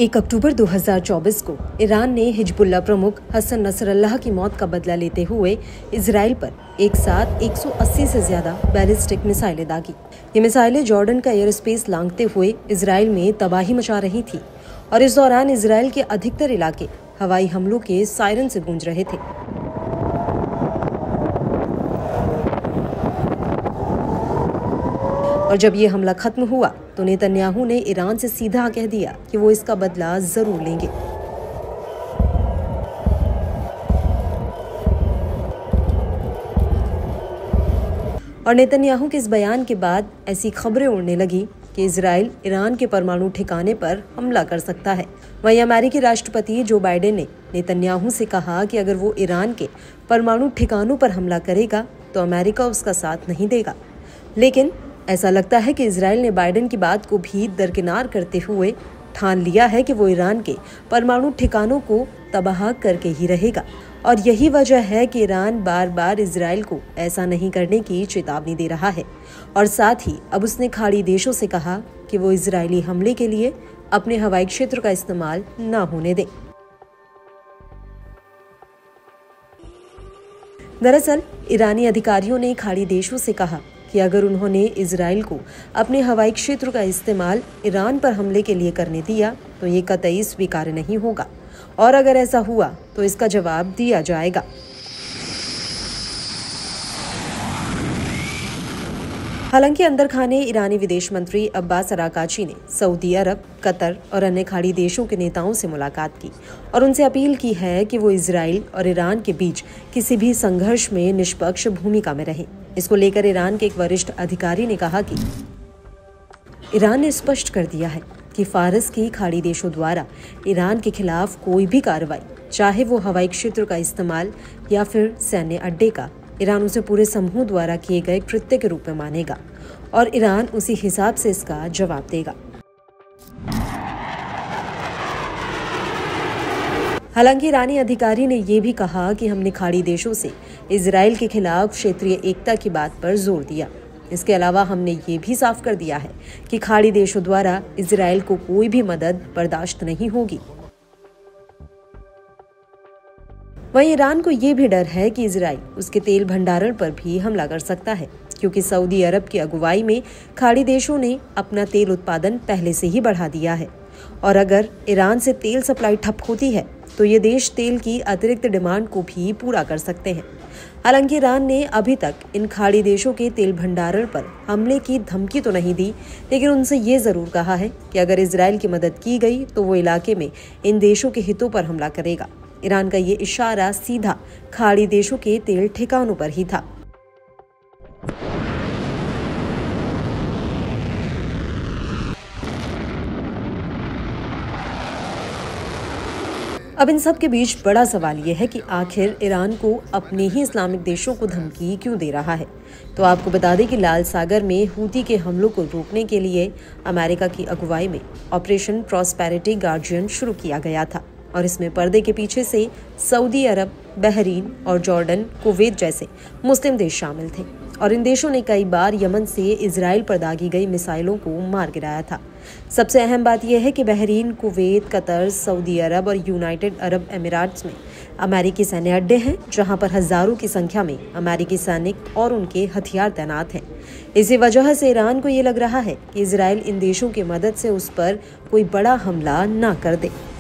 1 अक्टूबर 2024 को ईरान ने हिजबुल्लाह प्रमुख हसन नसरल्लाह की मौत का बदला लेते हुए इजराइल पर एक साथ 180 से ज्यादा बैलिस्टिक मिसाइलें दागी। ये मिसाइलें जॉर्डन का एयर स्पेस लांघते हुए इजराइल में तबाही मचा रही थी और इस दौरान इजराइल के अधिकतर इलाके हवाई हमलों के सायरन से गूंज रहे थे। और जब ये हमला खत्म हुआ तो नेतन्याहू ने ईरान से सीधा कह दिया कि वो इसका बदला जरूर लेंगे। और नेतन्याहू के इस बयान के बाद ऐसी खबरें उड़ने लगी कि इजराइल ईरान के परमाणु ठिकाने पर हमला कर सकता है। वहीं अमेरिकी राष्ट्रपति जो बाइडेन ने नेतन्याहू से कहा कि अगर वो ईरान के परमाणु ठिकानों पर हमला करेगा तो अमेरिका उसका साथ नहीं देगा। लेकिन ऐसा लगता है कि इजराइल ने बाइडेन की बात को भी दरकिनार करते हुए ठान लिया है कि वो ईरान के परमाणु ठिकानों को तबाह करके ही रहेगा। और यही वजह है कि ईरान बार बार इजराइल को ऐसा नहीं करने की चेतावनी दे रहा है और साथ ही अब उसने खाड़ी देशों से कहा कि वो इजरायली हमले के लिए अपने हवाई क्षेत्र का इस्तेमाल न होने दें। दरअसल ईरानी अधिकारियों ने खाड़ी देशों से कहा कि अगर उन्होंने इजराइल को अपने हवाई क्षेत्र का इस्तेमाल ईरान पर हमले के लिए करने दिया तो ये कतई स्वीकार्य नहीं होगा और अगर ऐसा हुआ तो इसका जवाब दिया जाएगा। हालांकि अंदर खाने ईरानी विदेश मंत्री अब्बास अराकाची ने सऊदी अरब, कतर और अन्य खाड़ी देशों के नेताओं से मुलाकात की और उनसे अपील की है कि वो इजराइल और ईरान के बीच किसी भी संघर्ष में निष्पक्ष भूमिका में रहें। इसको लेकर ईरान के एक वरिष्ठ अधिकारी ने कहा कि ईरान ने स्पष्ट कर दिया है कि फारस की खाड़ी देशों द्वारा ईरान के खिलाफ कोई भी कार्रवाई, चाहे वो हवाई क्षेत्र का इस्तेमाल या फिर सैन्य अड्डे का, ईरान उसे पूरे समूह द्वारा किए गए कृत्य के रूप में मानेगा और ईरान उसी हिसाब से इसका जवाब देगा। हालांकि ईरानी अधिकारी ने यह भी कहा कि हमने खाड़ी देशों से इजराइल के खिलाफ क्षेत्रीय एकता की बात पर जोर दिया। इसके अलावा हमने ये भी साफ कर दिया है कि खाड़ी देशों द्वारा इजराइल को कोई भी मदद बर्दाश्त नहीं होगी। वहीं ईरान को ये भी डर है कि इजराइल उसके तेल भंडारण पर भी हमला कर सकता है, क्योंकि सऊदी अरब की अगुवाई में खाड़ी देशों ने अपना तेल उत्पादन पहले से ही बढ़ा दिया है और अगर ईरान से तेल सप्लाई ठप होती है तो ये देश तेल की अतिरिक्त डिमांड को भी पूरा कर सकते हैं। हालांकि ईरान ने अभी तक इन खाड़ी देशों के तेल भंडारण पर हमले की धमकी तो नहीं दी, लेकिन उनसे ये जरूर कहा है कि अगर इजराइल की मदद की गई तो वो इलाके में इन देशों के हितों पर हमला करेगा। ईरान का ये इशारा सीधा खाड़ी देशों के तेल ठिकानों पर ही था। अब इन सब के बीच बड़ा सवाल ये है कि आखिर ईरान को अपने ही इस्लामिक देशों को धमकी क्यों दे रहा है। तो आपको बता दें कि लाल सागर में हूती के हमलों को रोकने के लिए अमेरिका की अगुवाई में ऑपरेशन प्रॉस्पेरिटी गार्जियन शुरू किया गया था और इसमें पर्दे के पीछे से सऊदी अरब, बहरीन और जॉर्डन, कुवैत जैसे मुस्लिम देश शामिल थे और इन देशों ने कई बार यमन से इजराइल पर दागी गई मिसाइलों को मार गिराया था। सबसे अहम बात यह है कि Bahrain, Kuwait, Qatar, Saudi Arab और यूनाइटेड अरब अमीरात्स में अमेरिकी सैन्य अड्डे हैं, जहां पर हजारों की संख्या में अमेरिकी सैनिक और उनके हथियार तैनात हैं। इसी वजह से ईरान को ये लग रहा है कि इजराइल इन देशों की मदद से उस पर कोई बड़ा हमला न कर दे।